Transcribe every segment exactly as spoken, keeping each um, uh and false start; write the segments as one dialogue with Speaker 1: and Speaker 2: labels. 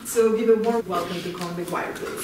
Speaker 1: So give a warm welcome to Colin McGuire, please.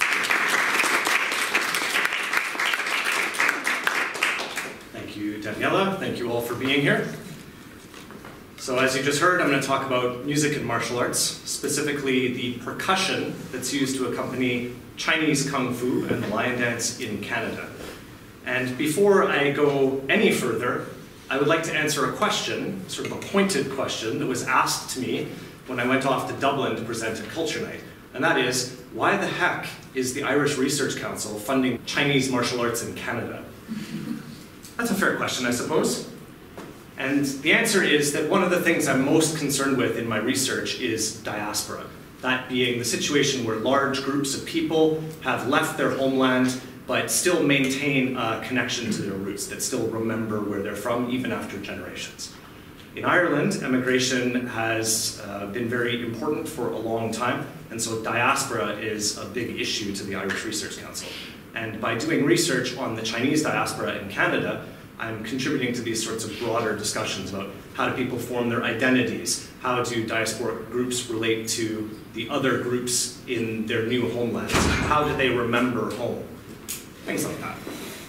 Speaker 2: Thank you, Daniela. Thank you all for being here. So as you just heard, I'm going to talk about music and martial arts, specifically the percussion that's used to accompany Chinese Kung Fu and the lion dance in Canada. And before I go any further, I would like to answer a question, sort of a pointed question, that was asked to me when I went off to Dublin to present at Culture Night. And that is, why the heck is the Irish Research Council funding Chinese martial arts in Canada? That's a fair question, I suppose. And the answer is that one of the things I'm most concerned with in my research is diaspora. That being the situation where large groups of people have left their homeland but still maintain a connection to their roots, that still remember where they're from even after generations. In Ireland, immigration has uh, been very important for a long time, and so diaspora is a big issue to the Irish Research Council. And by doing research on the Chinese diaspora in Canada, I'm contributing to these sorts of broader discussions about how do people form their identities, how do diasporic groups relate to the other groups in their new homelands, how do they remember home, things like that.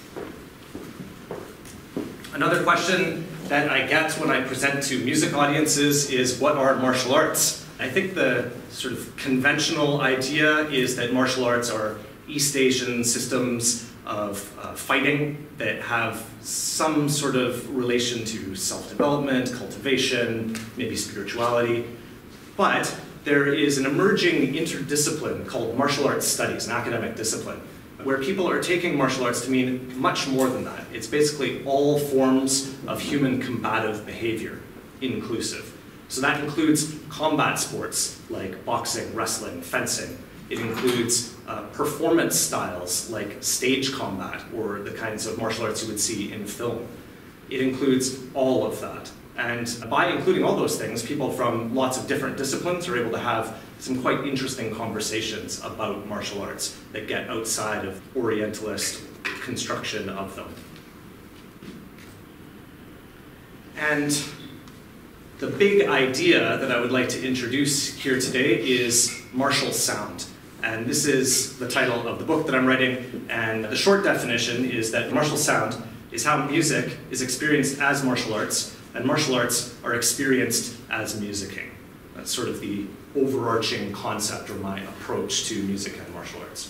Speaker 2: Another question that I get when I present to music audiences is, what are martial arts? I think the sort of conventional idea is that martial arts are East Asian systems of uh, fighting that have some sort of relation to self-development, cultivation, maybe spirituality. But there is an emerging interdiscipline called martial arts studies, an academic discipline, where people are taking martial arts to mean much more than that. It's basically all forms of human combative behavior, inclusive. So that includes combat sports like boxing, wrestling, fencing. It includes uh, performance styles like stage combat or the kinds of martial arts you would see in film. It includes all of that. And by including all those things, people from lots of different disciplines are able to have some quite interesting conversations about martial arts that get outside of Orientalist construction of them. And the big idea that I would like to introduce here today is martial sound. And this is the title of the book that I'm writing, and the short definition is that martial sound is how music is experienced as martial arts, and martial arts are experienced as musicking. That's sort of the overarching concept or my approach to music and martial arts.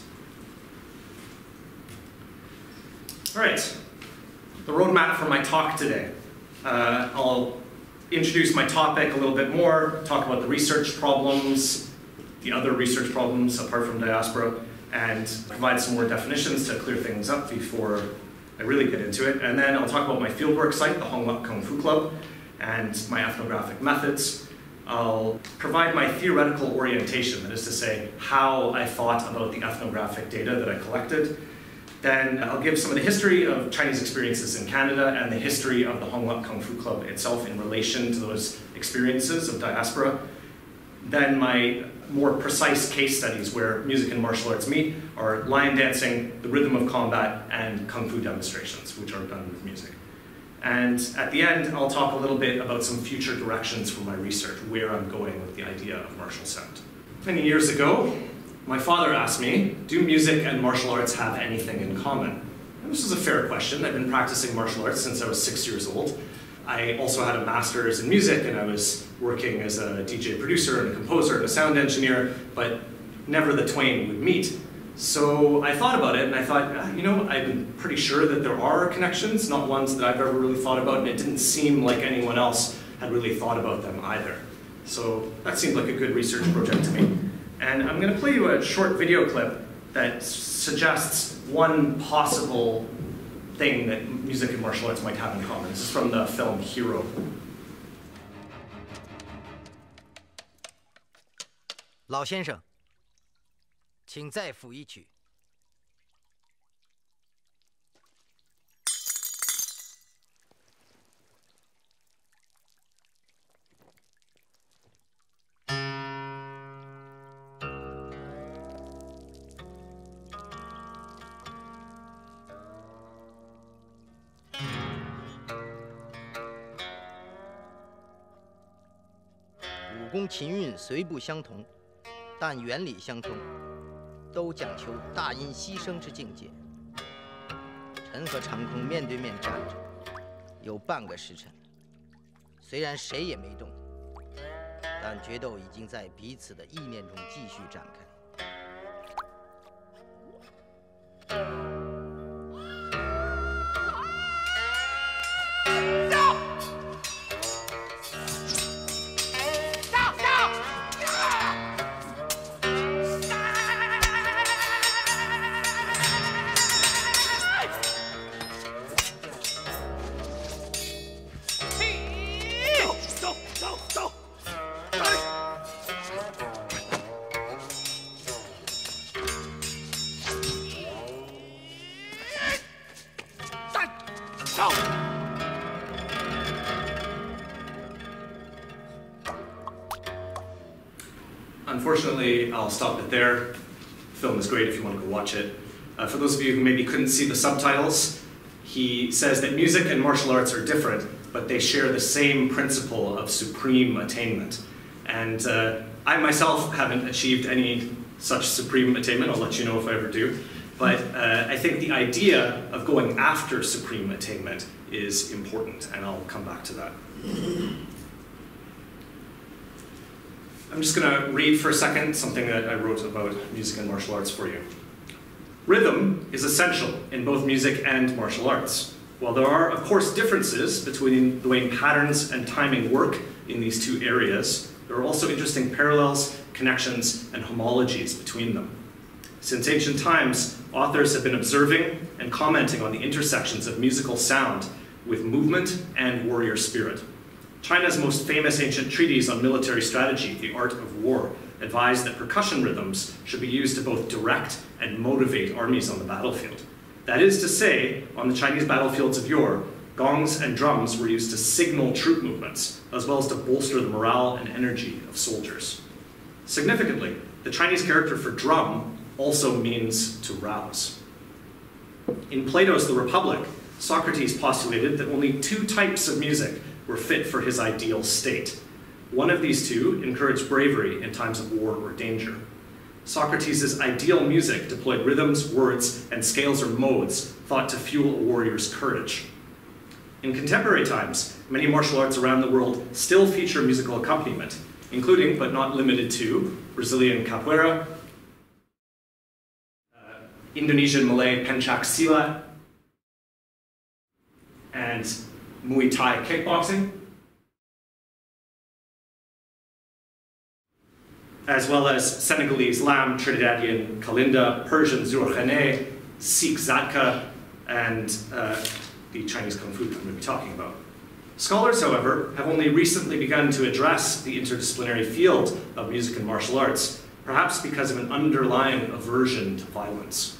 Speaker 2: All right, the roadmap for my talk today. Uh, I'll introduce my topic a little bit more, talk about the research problems, the other research problems apart from diaspora, and provide some more definitions to clear things up before I really get into it. And then I'll talk about my fieldwork site, the Hong Kong Kung Fu Club, and my ethnographic methods. I'll provide my theoretical orientation, that is to say, how I thought about the ethnographic data that I collected. Then I'll give some of the history of Chinese experiences in Canada and the history of the Hong Kong Kung Fu Club itself in relation to those experiences of diaspora. Then my more precise case studies where music and martial arts meet are lion dancing, the rhythm of combat, and kung fu demonstrations, which are done with music. And at the end, I'll talk a little bit about some future directions for my research, where I'm going with the idea of martial sound. Many years ago, my father asked me, do music and martial arts have anything in common? And this is a fair question. I've been practicing martial arts since I was six years old. I also had a master's in music, and I was working as a D J producer and a composer and a sound engineer, but never the twain would meet. So I thought about it, and I thought, ah, you know, I'm pretty sure that there are connections, not ones that I've ever really thought about, and it didn't seem like anyone else had really thought about them either. So that seemed like a good research project to me. And I'm going to play you a short video clip that suggests one possible thing that music and martial arts might have in common. This is from the film Hero.
Speaker 3: 老先生，请再抚一曲。武功琴韵虽不相同， 但原理相通，都讲求大音希声之境界。臣和长空面对面站着，有半个时辰，虽然谁也没动，但决斗已经在彼此的意念中继续展开。
Speaker 2: Unfortunately, I'll stop it there. The film is great if you want to go watch it. Uh, for those of you who maybe couldn't see the subtitles, he says that music and martial arts are different, but they share the same principle of supreme attainment. And uh, I myself haven't achieved any such supreme attainment. I'll let you know if I ever do. But uh, I think the idea of going after supreme attainment is important, and I'll come back to that. I'm just going to read for a second something that I wrote about music and martial arts for you. Rhythm is essential in both music and martial arts. While there are, of course, differences between the way patterns and timing work in these two areas, there are also interesting parallels, connections, and homologies between them. Since ancient times, authors have been observing and commenting on the intersections of musical sound with movement and warrior spirit. China's most famous ancient treatise on military strategy, The Art of War, advised that percussion rhythms should be used to both direct and motivate armies on the battlefield. That is to say, on the Chinese battlefields of yore, gongs and drums were used to signal troop movements, as well as to bolster the morale and energy of soldiers. Significantly, the Chinese character for drum also means to rouse. In Plato's The Republic, Socrates postulated that only two types of music were fit for his ideal state. One of these two encouraged bravery in times of war or danger. Socrates' ideal music deployed rhythms, words, and scales or modes thought to fuel a warrior's courage. In contemporary times, many martial arts around the world still feature musical accompaniment, including, but not limited to, Brazilian capoeira, uh, Indonesian-Malay pencak silat, and Muay Thai kickboxing, as well as Senegalese lam, Trinidadian kalinda, Persian zurkhane, Sikh zadka, and uh, the Chinese kung fu that I'm going to be talking about. Scholars, however, have only recently begun to address the interdisciplinary field of music and martial arts, perhaps because of an underlying aversion to violence.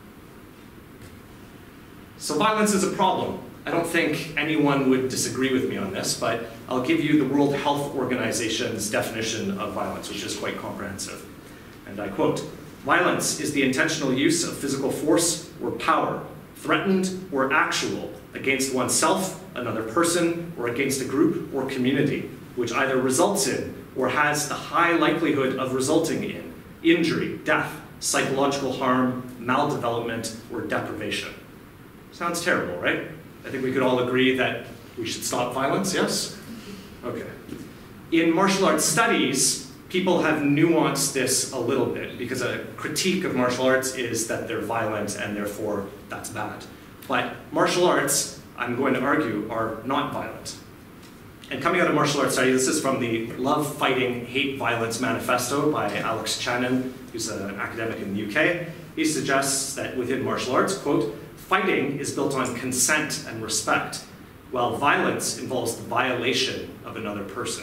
Speaker 2: So violence is a problem. I don't think anyone would disagree with me on this, but I'll give you the World Health Organization's definition of violence, which is quite comprehensive. And I quote, "Violence is the intentional use of physical force or power, threatened or actual, against oneself, another person, or against a group or community, which either results in or has the high likelihood of resulting in injury, death, psychological harm, maldevelopment, or deprivation." Sounds terrible, right? I think we could all agree that we should stop violence, yes? Okay. In martial arts studies, people have nuanced this a little bit because a critique of martial arts is that they're violent and therefore that's bad. But martial arts, I'm going to argue, are not violent. And coming out of martial arts study, this is from the Love, Fighting, Hate, Violence Manifesto by Alex Channon, who's an academic in the U K. He suggests that within martial arts, quote, "Fighting is built on consent and respect, while violence involves the violation of another person."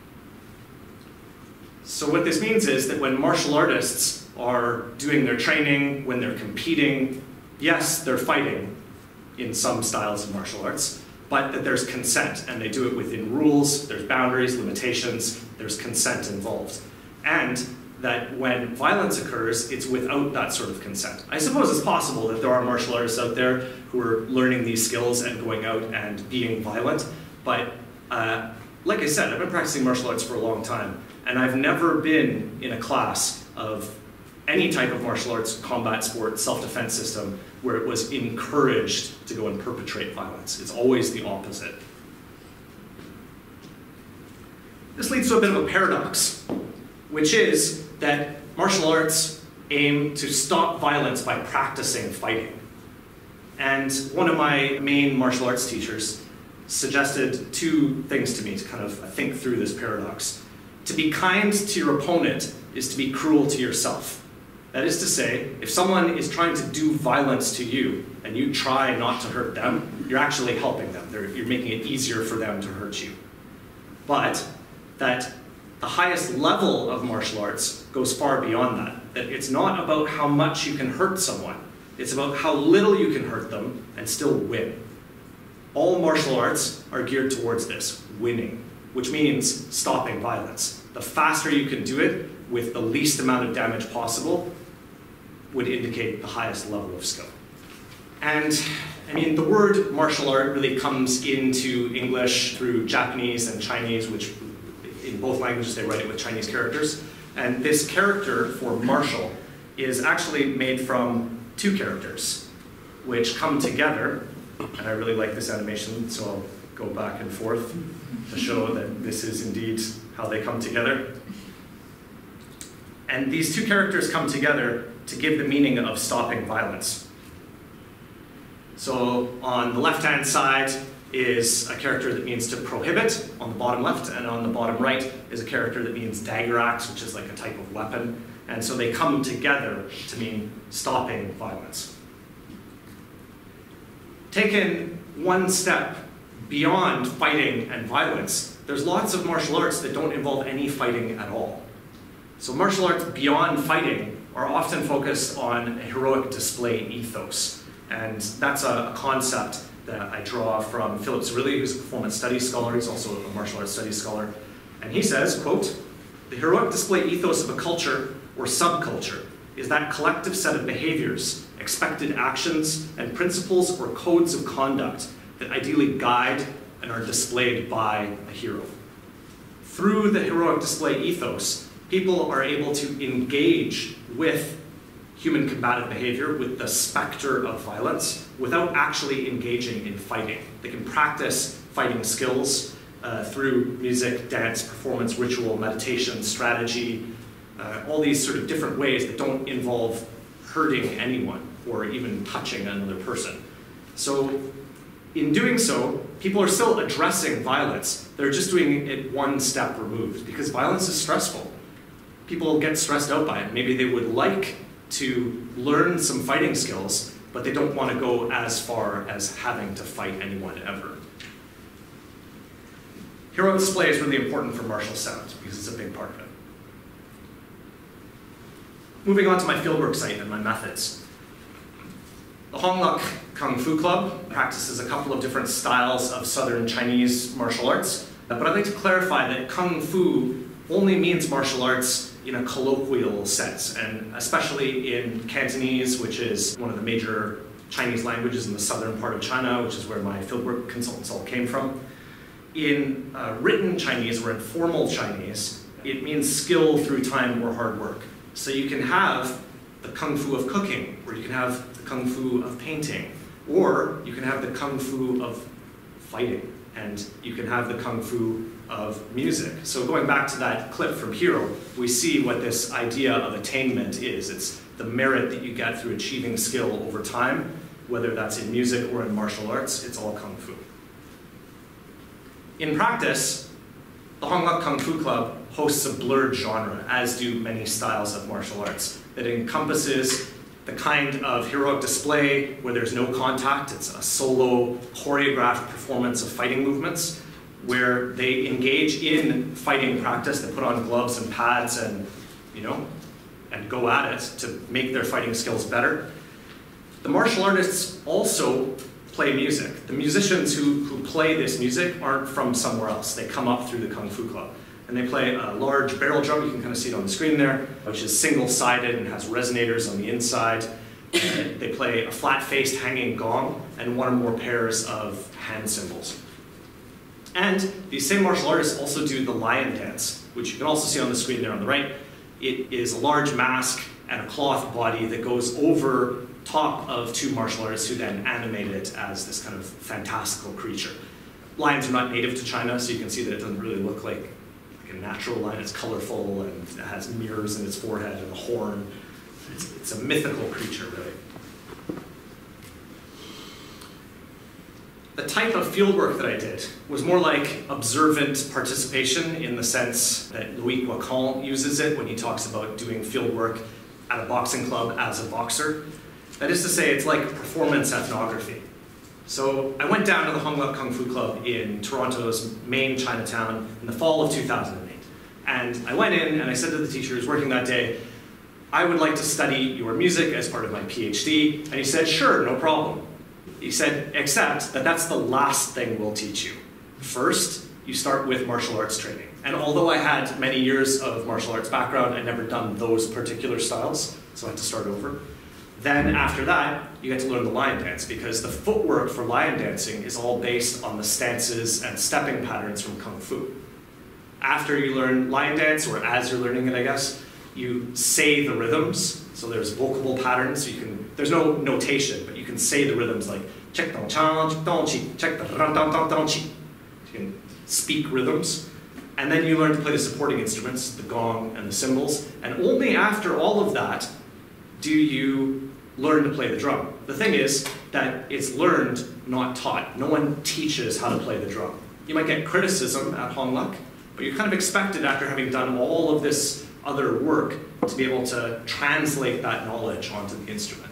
Speaker 2: So what this means is that when martial artists are doing their training, when they're competing, yes, they're fighting in some styles of martial arts, but that there's consent, and they do it within rules, there's boundaries, limitations, there's consent involved. And that when violence occurs, it's without that sort of consent. I suppose it's possible that there are martial artists out there who are learning these skills and going out and being violent, but uh, like I said, I've been practicing martial arts for a long time, And I've never been in a class of any type of martial arts, combat sport, self-defense system where it was encouraged to go and perpetrate violence. It's always the opposite. This leads to a bit of a paradox, which is that martial arts aim to stop violence by practicing fighting. And one of my main martial arts teachers suggested two things to me to kind of think through this paradox. To be kind to your opponent is to be cruel to yourself. That is to say, if someone is trying to do violence to you and you try not to hurt them, you're actually helping them. They're, you're making it easier for them to hurt you. But that the highest level of martial arts goes far beyond that. That it's not about how much you can hurt someone. It's about how little you can hurt them and still win. All martial arts are geared towards this, winning, which means stopping violence. The faster you can do it with the least amount of damage possible would indicate the highest level of skill. And I mean, the word martial art really comes into English through Japanese and Chinese, which in both languages they write it with Chinese characters. And this character for martial is actually made from two characters, which come together. And I really like this animation, so I'll go back and forth to show that this is indeed how they come together. And these two characters come together to give the meaning of stopping violence. So on the left-hand side is a character that means to prohibit on the bottom left, and on the bottom right is a character that means dagger axe, which is like a type of weapon. And so they come together to mean stopping violence. Taken one step beyond fighting and violence, there's lots of martial arts that don't involve any fighting at all. So martial arts beyond fighting are often focused on a heroic display ethos. And that's a, a concept that I draw from Philip Cirilli, who's a performance studies scholar. He's also a martial arts studies scholar. And he says, quote, "The heroic display ethos of a culture or subculture is that collective set of behaviors, expected actions, and principles or codes of conduct that ideally guide and are displayed by a hero. Through the heroic display ethos, people are able to engage with human combative behavior, with the specter of violence, without actually engaging in fighting. They can practice fighting skills uh, through music, dance, performance, ritual, meditation, strategy, uh, all these sort of different ways that don't involve hurting anyone or even touching another person. So in doing so, people are still addressing violence. They're just doing it one step removed, because violence is stressful. People get stressed out by it. Maybe they would like to learn some fighting skills, but they don't want to go as far as having to fight anyone ever. Hero display is really important for martial sound because it's a big part of it. Moving on to my fieldwork site and my methods. The Hong Luk Kung Fu Club practices a couple of different styles of Southern Chinese martial arts, but I'd like to clarify that Kung Fu only means martial arts in a colloquial sense, and especially in Cantonese, which is one of the major Chinese languages in the southern part of China, which is where my fieldwork consultants all came from. In uh, written Chinese, or in formal Chinese, it means skill through time or hard work. So you can have the Kung Fu of cooking, or you can have the Kung Fu of painting, or you can have the Kung Fu of fighting, and you can have the Kung Fu of music. So going back to that clip from Hero, we see what this idea of attainment is. It's the merit that you get through achieving skill over time, whether that's in music or in martial arts. It's all Kung Fu. In practice, the Hong Luk Kung Fu Club hosts a blurred genre, as do many styles of martial arts, that encompasses the kind of heroic display where there's no contact. It's a solo, choreographed performance of fighting movements, where they engage in fighting practice. They put on gloves and pads and, you know, and go at it to make their fighting skills better. The martial artists also play music. The musicians who, who play this music aren't from somewhere else. They come up through the Kung Fu Club. And they play a large barrel drum, you can kind of see it on the screen there, which is single-sided and has resonators on the inside. And they play a flat-faced hanging gong and one or more pairs of hand cymbals. And these same martial artists also do the lion dance, which you can also see on the screen there on the right. It is a large mask and a cloth body that goes over top of two martial artists who then animate it as this kind of fantastical creature. Lions are not native to China, so you can see that it doesn't really look like, like a natural lion. It's colorful and it has mirrors in its forehead and a horn. It's, it's a mythical creature, really. The type of fieldwork that I did was more like observant participation in the sense that Louis Guacan uses it when he talks about doing fieldwork at a boxing club as a boxer. That is to say, it's like performance ethnography. So I went down to the Hong Luk Kung Fu Club in Toronto's main Chinatown in the fall of two thousand eight. And I went in and I said to the teacher who was working that day, I would like to study your music as part of my PhD. And he said, sure, no problem. He said, except that that's the last thing we'll teach you. First, you start with martial arts training. And although I had many years of martial arts background, I'd never done those particular styles, so I had to start over. Then after that, you get to learn the lion dance, because the footwork for lion dancing is all based on the stances and stepping patterns from Kung Fu. After you learn lion dance, or as you're learning it, I guess, you say the rhythms. So there's vocable patterns, so you can, there's no notation, but you can say the rhythms like check dong chan, check dong chi, check the ran dong dong dong chi. You can speak rhythms. And then you learn to play the supporting instruments, the gong and the cymbals. And only after all of that do you learn to play the drum. The thing is that it's learned, not taught. No one teaches how to play the drum. You might get criticism at Hong Luk, but you're kind of expected after having done all of this other work to be able to translate that knowledge onto the instrument.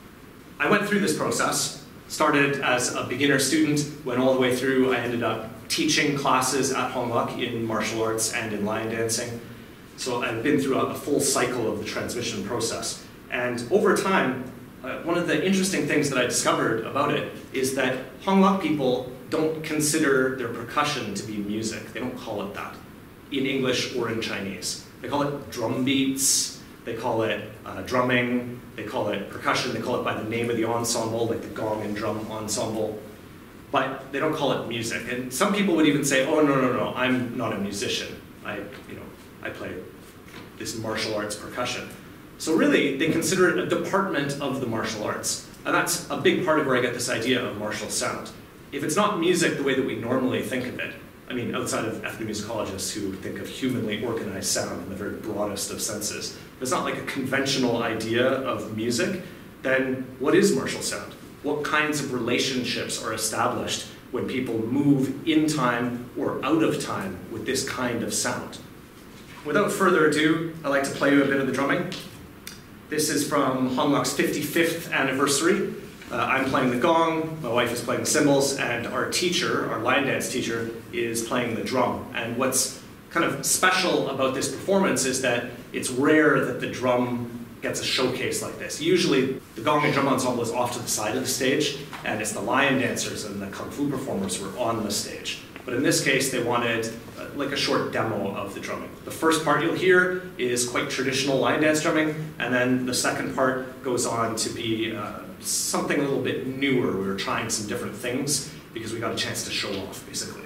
Speaker 2: I went through this process, started as a beginner student, went all the way through. I ended up teaching classes at Hong Luk in martial arts and in lion dancing. So I've been through a, a full cycle of the transmission process. And over time, uh, one of the interesting things that I discovered about it is that Hong Luk people don't consider their percussion to be music. They don't call it that in English or in Chinese. They call it drum beats, they call it uh, drumming, they call it percussion, they call it by the name of the ensemble, like the gong and drum ensemble, but they don't call it music. And some people would even say, oh, no, no, no, I'm not a musician. I, you know, I play this martial arts percussion. So really, they consider it a department of the martial arts. And that's a big part of where I get this idea of martial sound. If it's not music the way that we normally think of it, I mean, outside of ethnomusicologists who think of humanly organized sound in the very broadest of senses, if it's not like a conventional idea of music, then what is martial sound? What kinds of relationships are established when people move in time or out of time with this kind of sound? Without further ado, I'd like to play you a bit of the drumming. This is from Hong Luk's fifty-fifth anniversary. Uh, I'm playing the gong, my wife is playing the cymbals, and our teacher, our lion dance teacher, is playing the drum. And what's kind of special about this performance is that it's rare that the drum gets a showcase like this. Usually, the gong and drum ensemble is off to the side of the stage, and it's the lion dancers and the kung fu performers who are on the stage. But in this case, they wanted uh, like a short demo of the drumming. The first part you'll hear is quite traditional lion dance drumming, and then the second part goes on to be uh, something a little bit newer. We were trying some different things because we got a chance to show off, basically.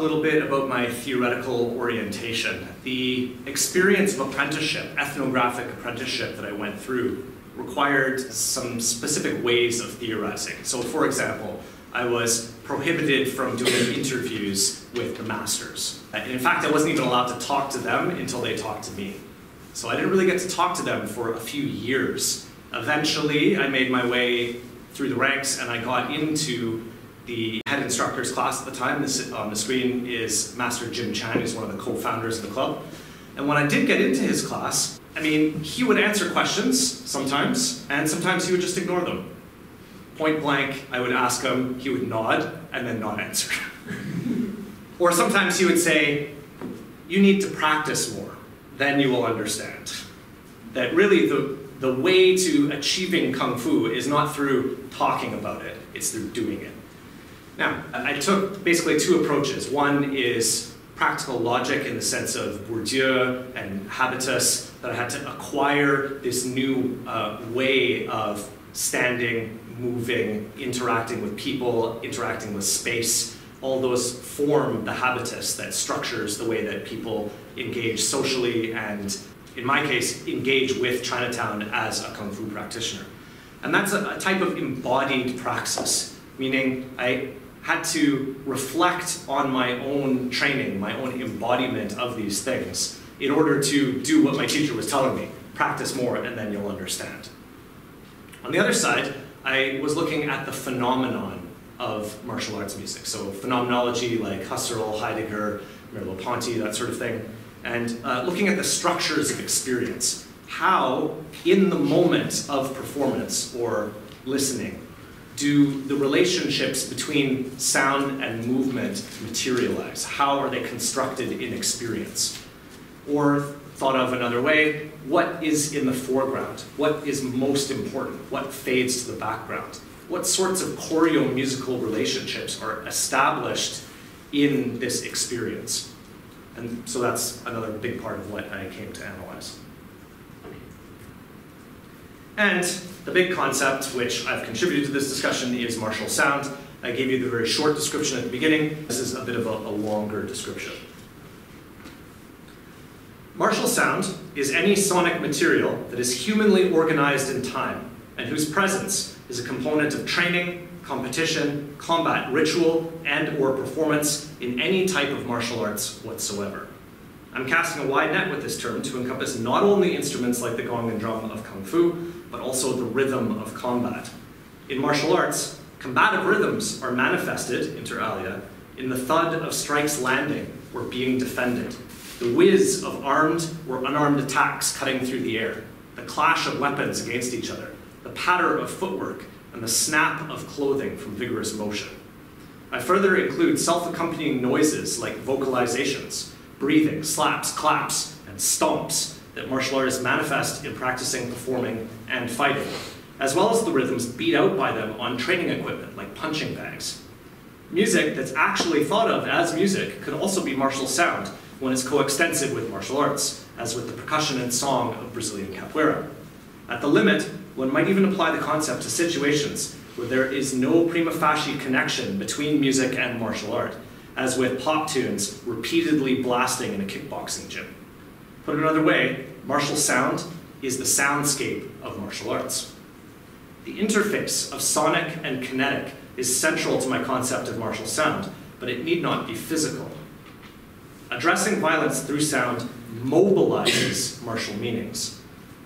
Speaker 2: little bit about my theoretical orientation. The experience of apprenticeship, ethnographic apprenticeship that I went through, required some specific ways of theorizing. So for example, I was prohibited from doing interviews with the masters. And in fact, I wasn't even allowed to talk to them until they talked to me. So I didn't really get to talk to them for a few years. Eventually, I made my way through the ranks and I got into the head instructor's class at the time. This on the screen is Master Jim Chan, who's one of the co-founders of the club. And when I did get into his class, I mean, he would answer questions sometimes, and sometimes he would just ignore them. Point blank, I would ask him, he would nod, and then not answer. Or sometimes he would say, you need to practice more, then you will understand. That really the, the way to achieving Kung Fu is not through talking about it, it's through doing it. Now, I took basically two approaches. One is practical logic in the sense of Bourdieu and habitus, that I had to acquire this new uh, way of standing, moving, interacting with people, interacting with space. All those form the habitus that structures the way that people engage socially and, in my case, engage with Chinatown as a Kung Fu practitioner. And that's a, a type of embodied praxis, meaning I had to reflect on my own training, my own embodiment of these things in order to do what my teacher was telling me. Practice more and then you'll understand. On the other side, I was looking at the phenomenon of martial arts music. So phenomenology like Husserl, Heidegger, Merleau-Ponty, that sort of thing. And uh, looking at the structures of experience. How, in the moment of performance or listening, do the relationships between sound and movement materialize? How are they constructed in experience? Or, thought of another way, what is in the foreground? What is most important? What fades to the background? What sorts of choreo-musical relationships are established in this experience? And so that's another big part of what I came to analyze. And the big concept, which I've contributed to this discussion, is martial sound. I gave you the very short description at the beginning. This is a bit of a, a longer description. Martial sound is any sonic material that is humanly organized in time and whose presence is a component of training, competition, combat, ritual, and or performance in any type of martial arts whatsoever. I'm casting a wide net with this term to encompass not only instruments like the gong and drum of Kung Fu, but also the rhythm of combat. In martial arts, combative rhythms are manifested, inter alia, in the thud of strikes landing or being defended, the whiz of armed or unarmed attacks cutting through the air, the clash of weapons against each other, the patter of footwork, and the snap of clothing from vigorous motion. I further include self-accompanying noises like vocalizations, breathing, slaps, claps, and stomps that martial artists manifest in practicing, performing, and fighting, as well as the rhythms beat out by them on training equipment like punching bags. Music that's actually thought of as music could also be martial sound when it's coextensive with martial arts, as with the percussion and song of Brazilian capoeira. At the limit, one might even apply the concept to situations where there is no prima facie connection between music and martial art, as with pop tunes repeatedly blasting in a kickboxing gym. Put another way, martial sound is the soundscape of martial arts. The interface of sonic and kinetic is central to my concept of martial sound, but it need not be physical. Addressing violence through sound mobilizes martial meanings.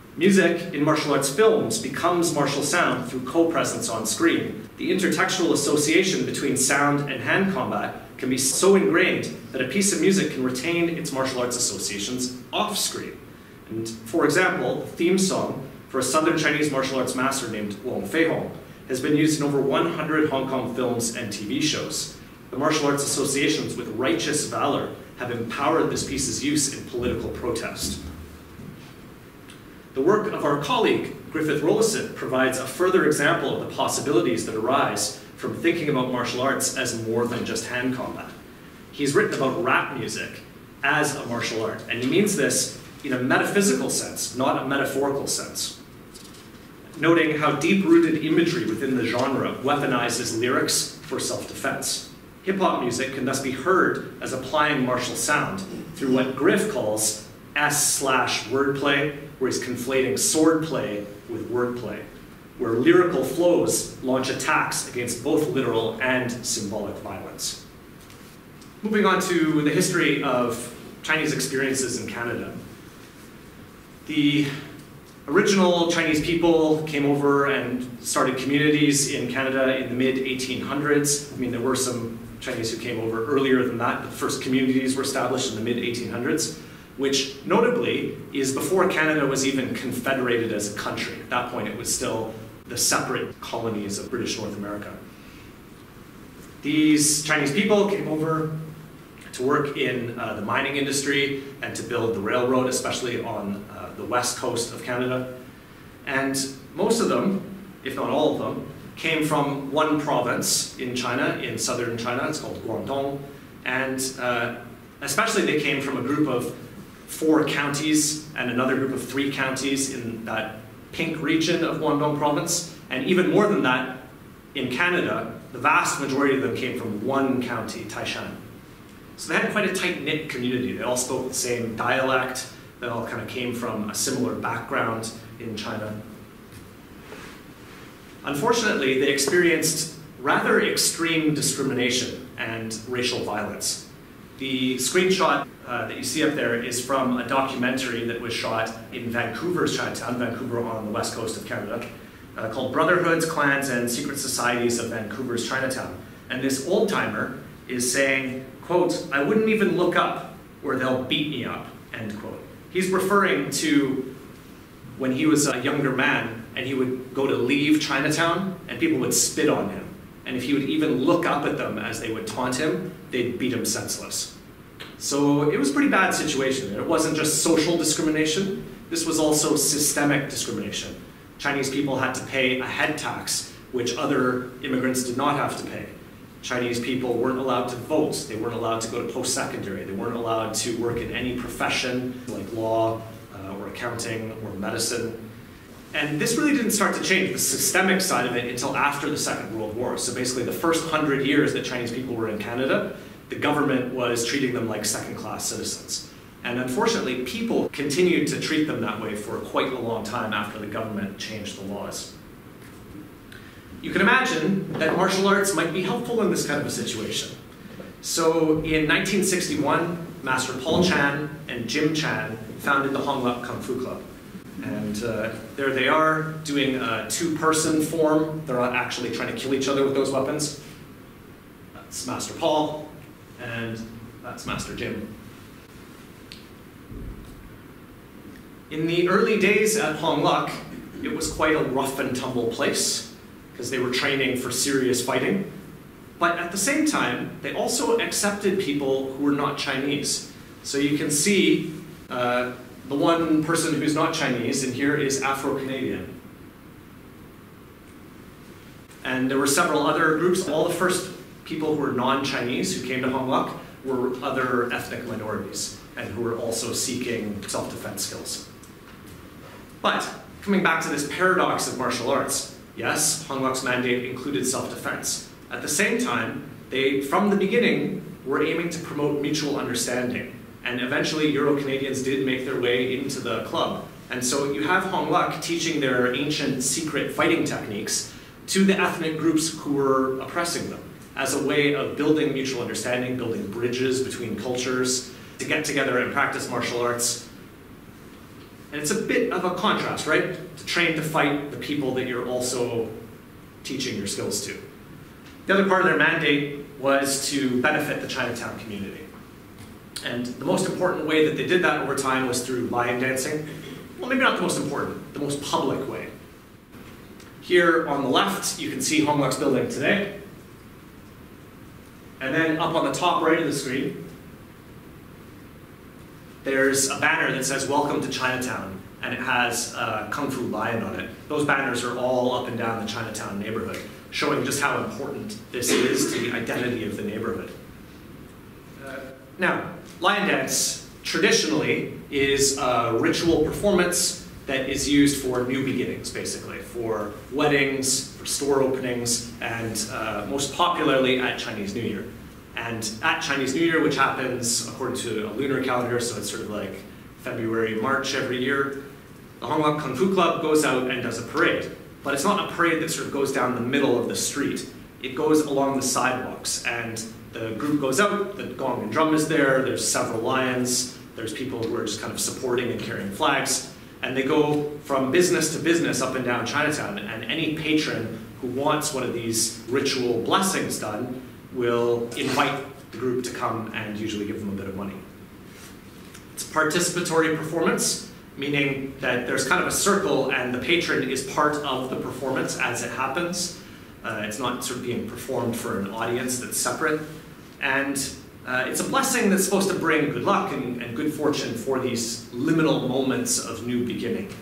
Speaker 2: Music in martial arts films becomes martial sound through co-presence on screen. The intertextual association between sound and hand combat can be so ingrained that a piece of music can retain its martial arts associations off-screen. And for example, the theme song for a Southern Chinese martial arts master named Wong Fei Hong has been used in over one hundred Hong Kong films and T V shows. The martial arts associations with righteous valor have empowered this piece's use in political protest. The work of our colleague, Griffith Rollison, provides a further example of the possibilities that arise from thinking about martial arts as more than just hand combat. He's written about rap music as a martial art, and he means this in a metaphysical sense, not a metaphorical sense. Noting how deep-rooted imagery within the genre weaponizes lyrics for self-defense. Hip-hop music can thus be heard as applying martial sound through what Griff calls S slash wordplay, where he's conflating swordplay with wordplay, where lyrical flows launch attacks against both literal and symbolic violence. Moving on to the history of Chinese experiences in Canada. The original Chinese people came over and started communities in Canada in the mid eighteen hundreds. I mean, there were some Chinese who came over earlier than that. The first communities were established in the mid eighteen hundreds, which notably is before Canada was even confederated as a country. At that point, it was still the separate colonies of British North America. These Chinese people came over to work in uh, the mining industry and to build the railroad, especially on uh, the west coast of Canada. And most of them, if not all of them, came from one province in China, in southern China. It's called Guangdong. And uh, especially they came from a group of four counties and another group of three counties in that pink region of Guangdong province. And even more than that, in Canada, the vast majority of them came from one county, Taishan. So they had quite a tight-knit community. They all spoke the same dialect. They all kind of came from a similar background in China. Unfortunately, they experienced rather extreme discrimination and racial violence. The screenshot uh, that you see up there is from a documentary that was shot in Vancouver's Chinatown, Vancouver on the west coast of Canada, uh, called Brotherhoods, Clans, and Secret Societies of Vancouver's Chinatown. And this old-timer is saying, quote, "I wouldn't even look up or they'll beat me up," end quote. He's referring to when he was a younger man and he would go to leave Chinatown and people would spit on him. And if he would even look up at them as they would taunt him, they'd beat him senseless. So it was a pretty bad situation. It wasn't just social discrimination, this was also systemic discrimination. Chinese people had to pay a head tax, which other immigrants did not have to pay. Chinese people weren't allowed to vote, they weren't allowed to go to post-secondary, they weren't allowed to work in any profession like law uh, or accounting or medicine. And this really didn't start to change, the systemic side of it, until after the Second World War. So basically the first hundred years that Chinese people were in Canada, the government was treating them like second-class citizens. And unfortunately, people continued to treat them that way for quite a long time after the government changed the laws. You can imagine that martial arts might be helpful in this kind of a situation. So in nineteen sixty-one, Master Paul Chan and Jim Chan founded the Hong Luk Kung Fu Club. And uh, there they are, doing a two-person form. They're not actually trying to kill each other with those weapons. That's Master Paul, and that's Master Jim. In the early days at Hong Luk, it was quite a rough and tumble place, because they were training for serious fighting. But at the same time, they also accepted people who were not Chinese. So you can see uh, the one person who's not Chinese in here is Afro-Canadian. And there were several other groups. All the first people who were non-Chinese who came to Hong Luk were other ethnic minorities and who were also seeking self-defense skills. But coming back to this paradox of martial arts, yes, Hong Luk's mandate included self-defense. At the same time, they, from the beginning, were aiming to promote mutual understanding. And eventually, Euro-Canadians did make their way into the club. And so you have Hong Luk teaching their ancient secret fighting techniques to the ethnic groups who were oppressing them as a way of building mutual understanding, building bridges between cultures, to get together and practice martial arts. And it's a bit of a contrast, right? To train to fight the people that you're also teaching your skills to. The other part of their mandate was to benefit the Chinatown community. And the most important way that they did that over time was through lion dancing. Well, maybe not the most important, the most public way. Here on the left, you can see Hong Luk's building today. And then up on the top right of the screen, there's a banner that says, "Welcome to Chinatown," and it has a Kung Fu lion on it. Those banners are all up and down the Chinatown neighborhood, showing just how important this is to the identity of the neighborhood. Uh, now, lion dance traditionally is a ritual performance that is used for new beginnings, basically, for weddings, for store openings, and uh, most popularly at Chinese New Year. And at Chinese New Year, which happens according to a lunar calendar, so it's sort of like February, March every year, the Hong Lok Kung Fu Club goes out and does a parade. But it's not a parade that sort of goes down the middle of the street. It goes along the sidewalks, and the group goes out, the gong and drum is there, there's several lions, there's people who are just kind of supporting and carrying flags, and they go from business to business up and down Chinatown, and any patron who wants one of these ritual blessings done will invite the group to come and usually give them a bit of money. It's a participatory performance, meaning that there's kind of a circle and the patron is part of the performance as it happens. Uh, it's not sort of being performed for an audience that's separate. And uh, it's a blessing that's supposed to bring good luck and, and good fortune for these liminal moments of new beginning.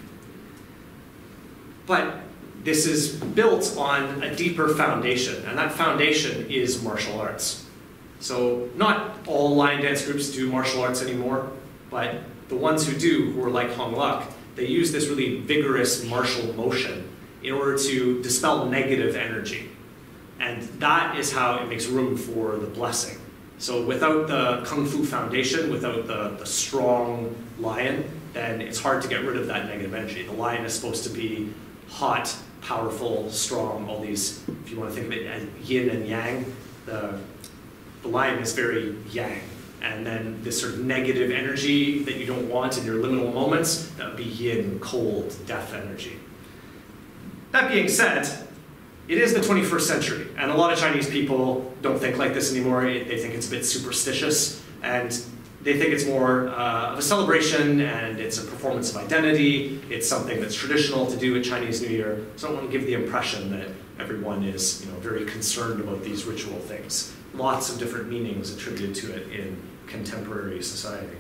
Speaker 2: But this is built on a deeper foundation, and that foundation is martial arts. So not all lion dance groups do martial arts anymore, but the ones who do, who are like Hong Lok, they use this really vigorous martial motion in order to dispel negative energy. And that is how it makes room for the blessing. So without the Kung Fu foundation, without the, the strong lion, then it's hard to get rid of that negative energy. The lion is supposed to be hot, powerful, strong, all these, if you want to think of it as yin and yang, the, the lion is very yang. And then this sort of negative energy that you don't want in your liminal moments, that would be yin, cold, death energy. That being said, it is the twenty-first century, and a lot of Chinese people don't think like this anymore. They think it's a bit superstitious, and they think it's more uh, of a celebration, and it's a performance of identity. It's something that's traditional to do at Chinese New Year. So I don't want to give the impression that everyone is, you know, very concerned about these ritual things. Lots of different meanings attributed to it in contemporary society.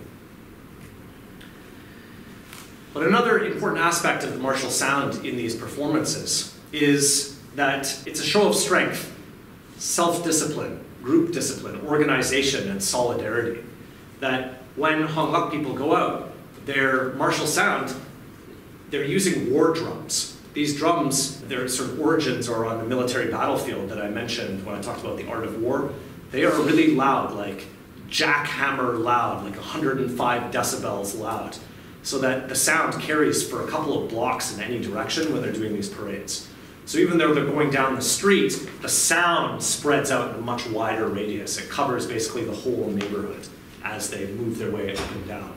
Speaker 2: But another important aspect of the martial sound in these performances is that it's a show of strength, self-discipline, group discipline, organization, and solidarity. That when Hong Lok people go out, their martial sound, they're using war drums. These drums, their sort of origins are on the military battlefield that I mentioned when I talked about the art of war. They are really loud, like jackhammer loud, like one hundred five decibels loud, so that the sound carries for a couple of blocks in any direction when they're doing these parades. So even though they're going down the street, the sound spreads out in a much wider radius. It covers basically the whole neighborhood as they move their way up and down.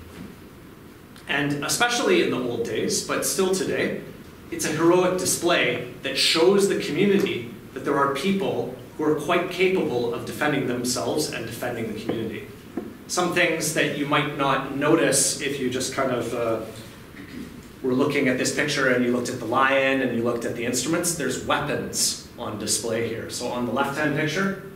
Speaker 2: And especially in the old days, but still today, it's a heroic display that shows the community that there are people who are quite capable of defending themselves and defending the community. Some things that you might not notice if you just kind of uh, were looking at this picture and you looked at the lion and you looked at the instruments, there's weapons on display here. So on the left-hand picture,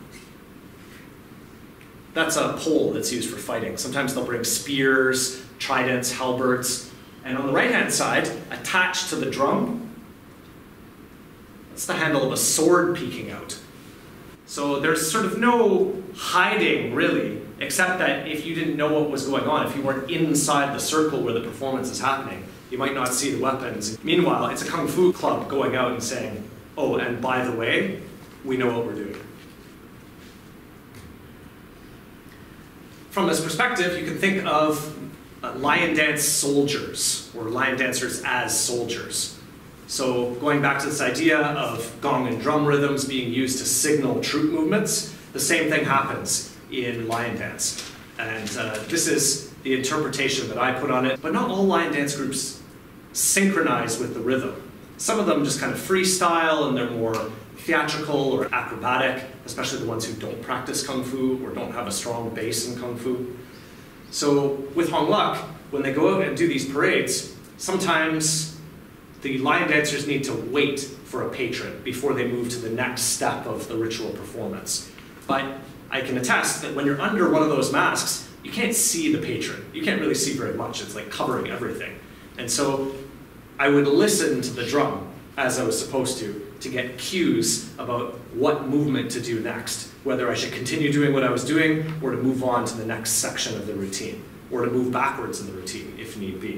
Speaker 2: that's a pole that's used for fighting. Sometimes they'll bring spears, tridents, halberds. And on the right-hand side, attached to the drum, that's the handle of a sword peeking out. So there's sort of no hiding, really, except that if you didn't know what was going on, if you weren't inside the circle where the performance is happening, you might not see the weapons. Meanwhile, it's a Kung Fu club going out and saying, oh, and by the way, we know what we're doing. From this perspective, you can think of uh, lion dance soldiers, or lion dancers as soldiers. So going back to this idea of gong and drum rhythms being used to signal troop movements, the same thing happens in lion dance. And uh, this is the interpretation that I put on it. But not all lion dance groups synchronize with the rhythm. Some of them just kind of freestyle and they're more theatrical or acrobatic, especially the ones who don't practice Kung Fu or don't have a strong base in Kung Fu. So with Hong Lok, when they go out and do these parades, sometimes the lion dancers need to wait for a patron before they move to the next step of the ritual performance. But I can attest that when you're under one of those masks, you can't see the patron. You can't really see very much. It's like covering everything. And so I would listen to the drum as I was supposed to, to get cues about what movement to do next, whether I should continue doing what I was doing or to move on to the next section of the routine, or to move backwards in the routine if need be.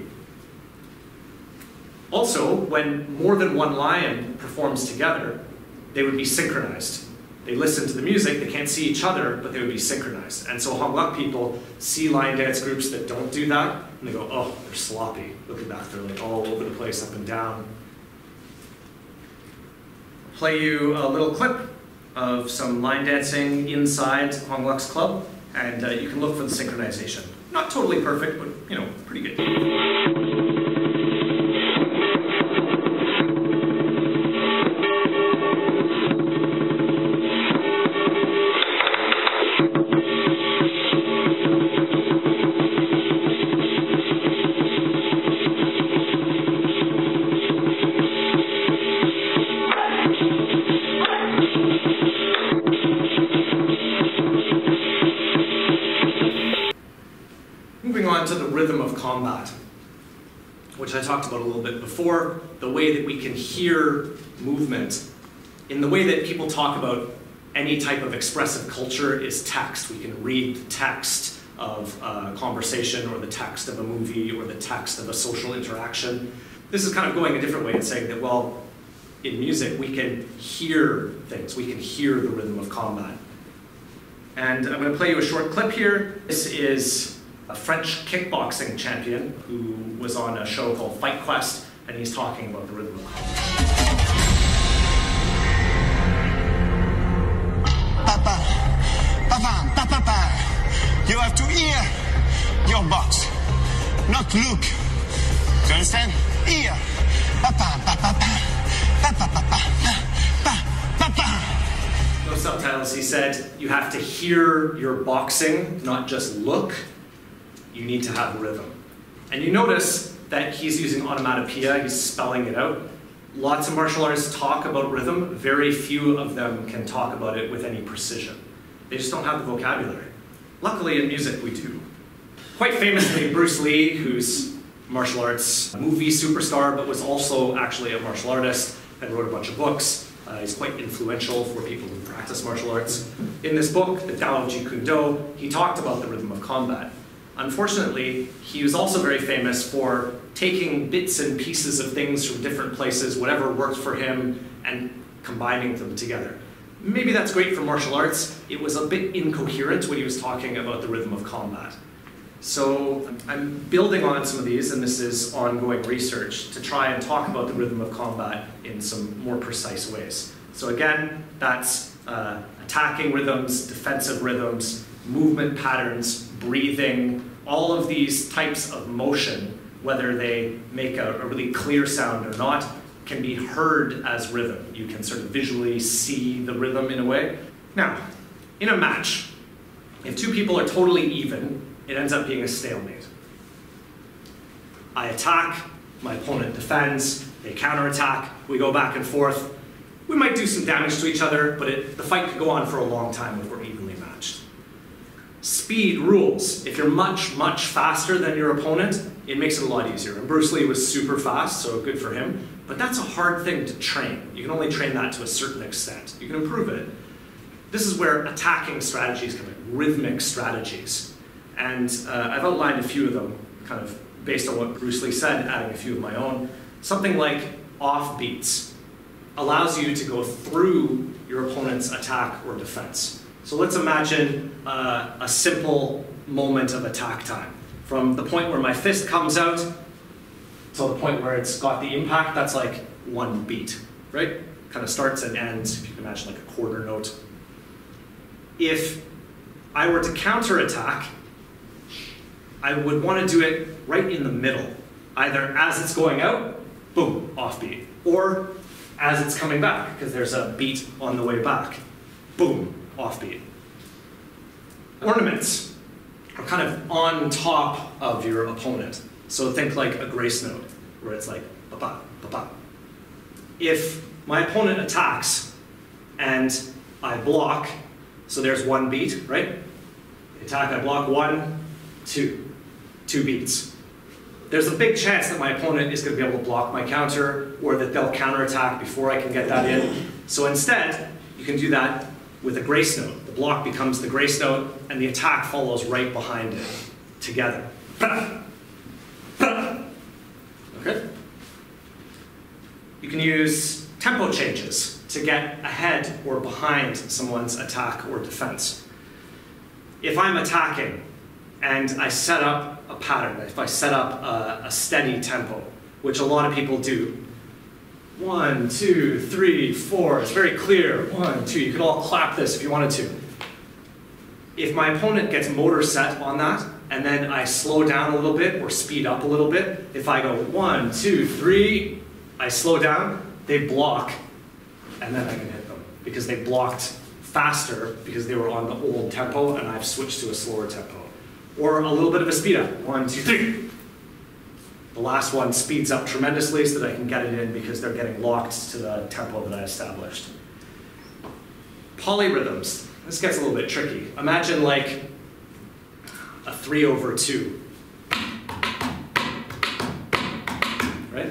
Speaker 2: Also, when more than one lion performs together, they would be synchronized. They listen to the music, they can't see each other, but they would be synchronized. And so Hongluck people see line dance groups that don't do that, and they go, oh, they're sloppy. Look at that, they're like all over the place, up and down. I'll play you a little clip of some line dancing inside Hongluck's club, and uh, you can look for the synchronization. Not totally perfect, but you know, pretty good. Moving on to the rhythm of combat, which I talked about a little bit before, the way that we can hear movement. In the way that people talk about any type of expressive culture is text. We can read the text of a conversation, or the text of a movie, or the text of a social interaction. This is kind of going a different way and saying that, well, in music we can hear things, we can hear the rhythm of combat. And I'm going to play you a short clip here. This is a French kickboxing champion who was on a show called Fight Quest, and he's talking about the rhythm of combat.
Speaker 4: Papa, papa, papa, papa, you have to hear your box, not look. Do you understand? Hear. Papa, papa, papa, papa, papa, papa.
Speaker 2: No subtitles. He said you have to hear your boxing, not just look. You need to have rhythm. And you notice that he's using onomatopoeia, he's spelling it out. Lots of martial artists talk about rhythm, very few of them can talk about it with any precision. They just don't have the vocabulary. Luckily in music we do. Quite famously, Bruce Lee, who's martial arts movie superstar, but was also actually a martial artist and wrote a bunch of books. Uh, he's quite influential for people who practice martial arts. In this book, the Tao of Jeet Kune Do, he talked about the rhythm of combat. Unfortunately, he was also very famous for taking bits and pieces of things from different places, whatever worked for him, and combining them together. Maybe that's great for martial arts. It was a bit incoherent when he was talking about the rhythm of combat. So I'm building on some of these, and this is ongoing research, to try and talk about the rhythm of combat in some more precise ways. So again, that's uh, attacking rhythms, defensive rhythms, movement patterns, breathing, all of these types of motion, whether they make a, a really clear sound or not, can be heard as rhythm. You can sort of visually see the rhythm in a way. Now, in a match, if two people are totally even, it ends up being a stalemate. I attack, my opponent defends, they counterattack, we go back and forth. We might do some damage to each other, but it, the fight could go on for a long time if we're evenly matched. Speed rules. If you're much, much faster than your opponent, it makes it a lot easier. And Bruce Lee was super fast, so good for him. But that's a hard thing to train. You can only train that to a certain extent. You can improve it. This is where attacking strategies come in, rhythmic strategies. And uh, I've outlined a few of them, kind of based on what Bruce Lee said, adding a few of my own. Something like offbeats allows you to go through your opponent's attack or defense. So let's imagine uh, a simple moment of attack time. From the point where my fist comes out to the point where it's got the impact, that's like one beat, right? Kind of starts and ends, if you can imagine like a quarter note. If I were to counterattack, I would want to do it right in the middle. Either as it's going out, boom, offbeat. Or as it's coming back, because there's a beat on the way back, boom, offbeat. Ornaments are kind of on top of your opponent. So think like a grace note, where it's like, ba-ba, ba-ba. If my opponent attacks and I block, so there's one beat, right? Attack, I block, one, two, two beats. There's a big chance that my opponent is going to be able to block my counter, or that they'll counterattack before I can get that in. So instead, you can do that with a grace note. The block becomes the grace note, and the attack follows right behind it, together. Okay? You can use tempo changes to get ahead or behind someone's attack or defense. If I'm attacking and I set up a pattern, if I set up a, a steady tempo, which a lot of people do, one, two, three, four, it's very clear, one, two, you could all clap this if you wanted to. If my opponent gets motor set on that, and then I slow down a little bit or speed up a little bit, if I go one, two, three, I slow down, they block, and then I can hit them. Because they blocked faster because they were on the old tempo and I've switched to a slower tempo. Or a little bit of a speed up, one, two, three. The last one speeds up tremendously so that I can get it in because they're getting locked to the tempo that I established. Polyrhythms. This gets a little bit tricky. Imagine like a three over two. Right?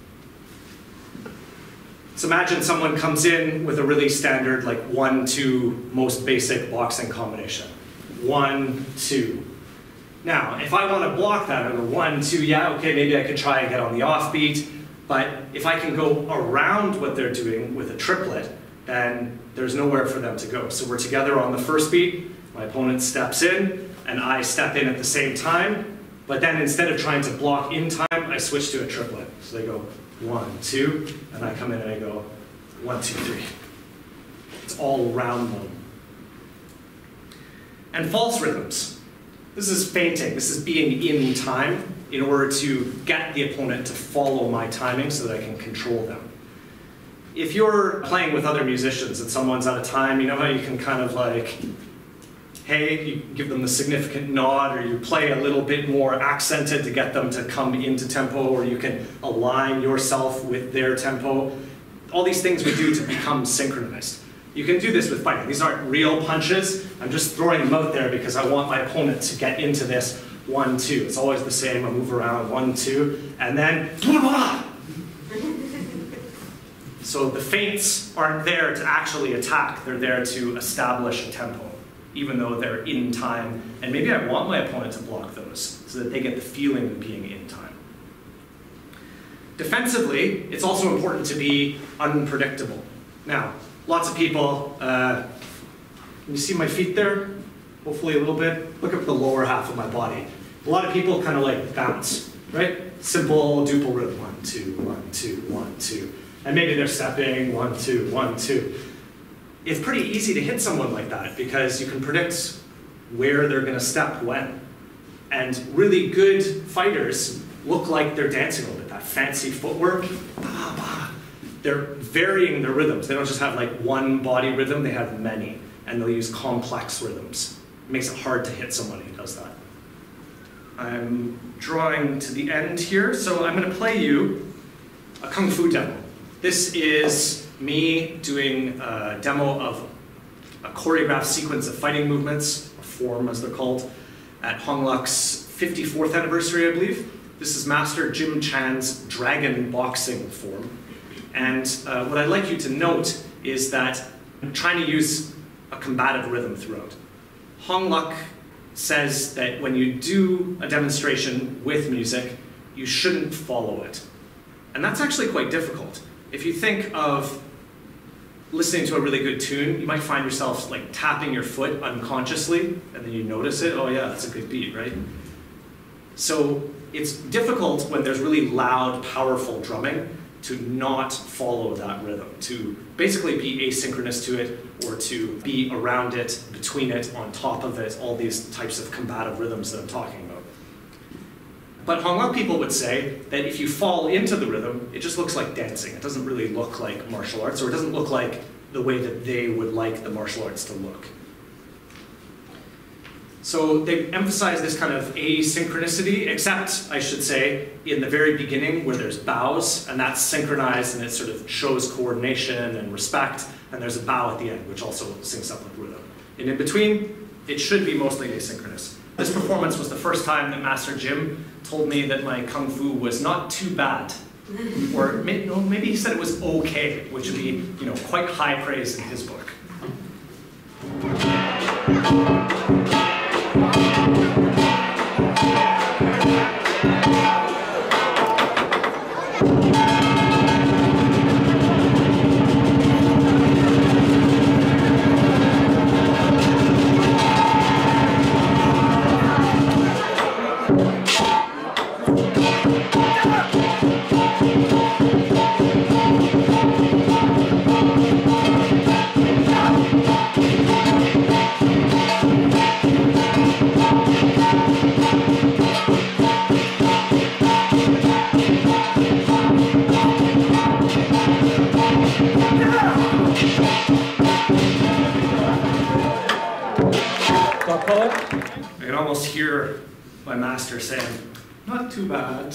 Speaker 2: So imagine someone comes in with a really standard like one, two, most basic boxing combination. One, two. Now, if I want to block that on a one, two, yeah, okay, maybe I could try and get on the offbeat, but if I can go around what they're doing with a triplet, then there's nowhere for them to go. So we're together on the first beat, my opponent steps in, and I step in at the same time, but then instead of trying to block in time, I switch to a triplet. So they go one, two, and I come in and I go one, two, three. It's all around them. And false rhythms. This is feinting, this is being in time in order to get the opponent to follow my timing so that I can control them. If you're playing with other musicians and someone's out of time, you know how you can kind of like, hey, you give them the significant nod, or you play a little bit more accented to get them to come into tempo, or you can align yourself with their tempo. All these things we do to become synchronized. You can do this with fighting. These aren't real punches. I'm just throwing them out there because I want my opponent to get into this one, two. It's always the same. I move around one, two, and then so the feints aren't there to actually attack. They're there to establish a tempo, even though they're in time. And maybe I want my opponent to block those so that they get the feeling of being in time. Defensively, it's also important to be unpredictable. Now, lots of people, uh, can you see my feet there? Hopefully a little bit. Look at the lower half of my body. A lot of people kind of like bounce, right? Simple duple rhythm, one, two, one, two, one, two. And maybe they're stepping, one, two, one, two. It's pretty easy to hit someone like that because you can predict where they're gonna step when. And really good fighters look like they're dancing a little bit, that fancy footwork. Bah, bah. They're varying their rhythms. They don't just have like one body rhythm, they have many. And they'll use complex rhythms. It makes it hard to hit someone who does that. I'm drawing to the end here, so I'm gonna play you a Kung Fu demo. This is me doing a demo of a choreographed sequence of fighting movements, or form as they're called, at Hong Luk's fifty-fourth anniversary, I believe. This is Master Jim Chan's dragon boxing form. And uh, what I'd like you to note is that I'm trying to use a combative rhythm throughout. Hong Luk says that when you do a demonstration with music, you shouldn't follow it. And that's actually quite difficult. If you think of listening to a really good tune, you might find yourself like tapping your foot unconsciously, and then you notice it, oh yeah, that's a good beat, right? So it's difficult when there's really loud, powerful drumming to not follow that rhythm, to basically be asynchronous to it, or to be around it, between it, on top of it, all these types of combative rhythms that I'm talking about. But Hong Luk people would say that if you fall into the rhythm, it just looks like dancing. It doesn't really look like martial arts, or it doesn't look like the way that they would like the martial arts to look. So they emphasize this kind of asynchronicity, except, I should say, in the very beginning where there's bows, and that's synchronized and it sort of shows coordination and respect, and there's a bow at the end, which also syncs up with rhythm. And in between, it should be mostly asynchronous. This performance was the first time that Master Jim told me that my Kung Fu was not too bad. Or maybe, no, maybe he said it was okay, which would be, you know, quite high praise in his book. I can almost hear my master saying, not too bad.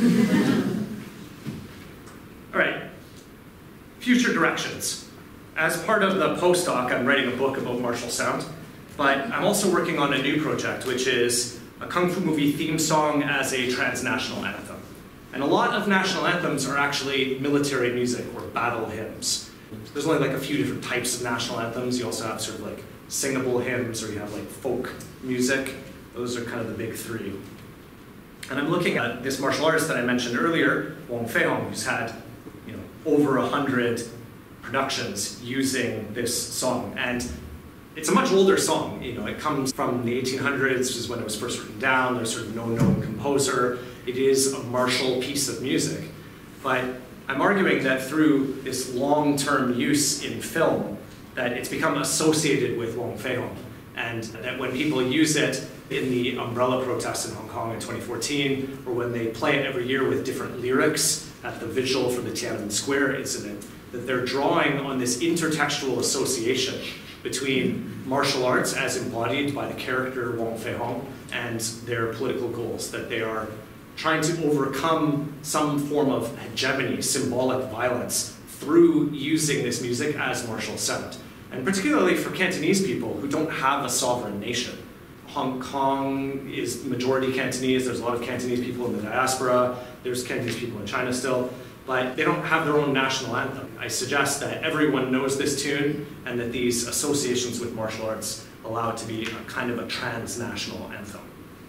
Speaker 2: All right, future directions. As part of the postdoc, I'm writing a book about martial sound, but I'm also working on a new project, which is a Kung Fu movie theme song as a transnational anthem. And a lot of national anthems are actually military music or battle hymns. There's only like a few different types of national anthems. You also have sort of like singable hymns, or you have like folk music. Those are kind of the big three. And I'm looking at this martial artist that I mentioned earlier, Wong Fei-hong, who's had you know, over a hundred productions using this song. And it's a much older song. You know, it comes from the eighteen hundreds, which is when it was first written down. There's sort of no known composer. It is a martial piece of music. But I'm arguing that through this long-term use in film, that it's become associated with Wong Fei-hong. And that when people use it in the umbrella protests in Hong Kong in twenty fourteen, or when they play it every year with different lyrics at the vigil for the Tiananmen Square incident, that they're drawing on this intertextual association between martial arts as embodied by the character Wong Fei-hong and their political goals, that they are trying to overcome some form of hegemony, symbolic violence, through using this music as martial sound. And particularly for Cantonese people who don't have a sovereign nation. Hong Kong is majority Cantonese, there's a lot of Cantonese people in the diaspora, there's Cantonese people in China still, but they don't have their own national anthem. I suggest that everyone knows this tune and that these associations with martial arts allow it to be a kind of a transnational anthem.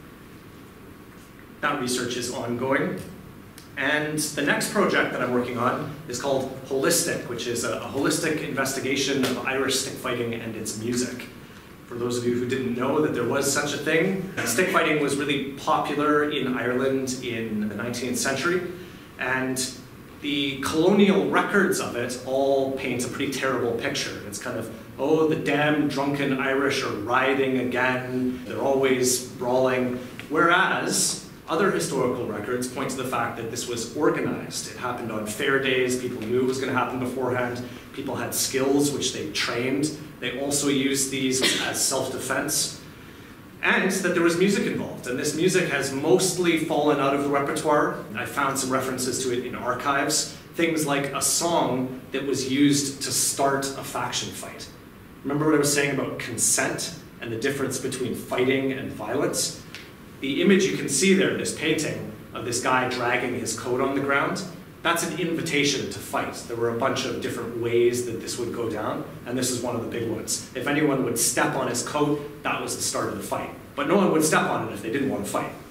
Speaker 2: That research is ongoing. And the next project that I'm working on is called Holistic, which is a, a holistic investigation of Irish stick fighting and its music. For those of you who didn't know that there was such a thing, stick fighting was really popular in Ireland in the nineteenth century, and the colonial records of it all paint a pretty terrible picture. It's kind of, oh, the damn drunken Irish are rioting again, they're always brawling, whereas other historical records point to the fact that this was organized. It happened on fair days, people knew it was going to happen beforehand, people had skills which they trained, they also used these as self-defense, and that there was music involved. And this music has mostly fallen out of the repertoire. I found some references to it in archives, things like a song that was used to start a faction fight. Remember what I was saying about consent and the difference between fighting and violence? The image you can see there, this painting of this guy dragging his coat on the ground, that's an invitation to fight. There were a bunch of different ways that this would go down, and this is one of the big ones. If anyone would step on his coat, that was the start of the fight. But no one would step on it if they didn't want to fight.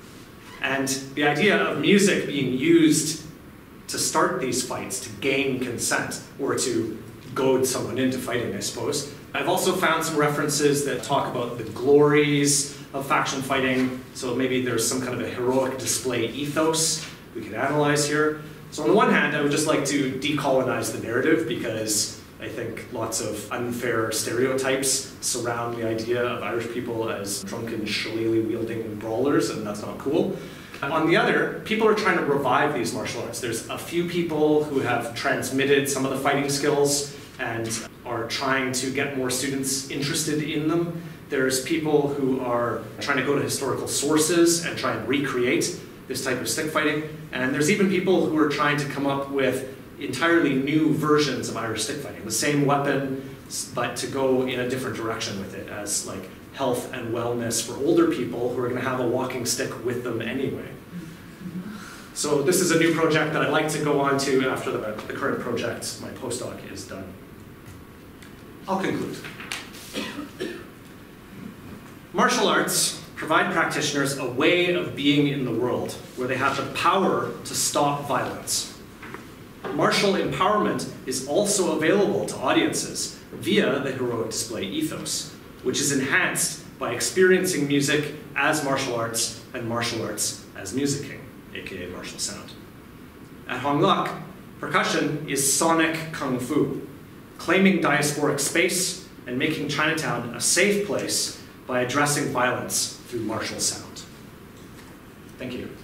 Speaker 2: And the idea of music being used to start these fights, to gain consent, or to goad someone into fighting, I suppose. I've also found some references that talk about the glories of faction fighting, so maybe there's some kind of a heroic display ethos we could analyze here. So on the one hand, I would just like to decolonize the narrative because I think lots of unfair stereotypes surround the idea of Irish people as drunken, shillelagh-wielding brawlers, and that's not cool. On the other, people are trying to revive these martial arts. There's a few people who have transmitted some of the fighting skills and are trying to get more students interested in them. There's people who are trying to go to historical sources and try and recreate this type of stick fighting. And there's even people who are trying to come up with entirely new versions of Irish stick fighting. The same weapon, but to go in a different direction with it as like health and wellness for older people who are going to have a walking stick with them anyway. So this is a new project that I'd like to go on to after the, the current project, my postdoc, is done. I'll conclude. Martial arts provide practitioners a way of being in the world where they have the power to stop violence. Martial empowerment is also available to audiences via the heroic display ethos, which is enhanced by experiencing music as martial arts and martial arts as musicking, aka martial sound. At Hong Luk, percussion is sonic kung fu, claiming diasporic space and making Chinatown a safe place by addressing violence through martial sound. Thank you.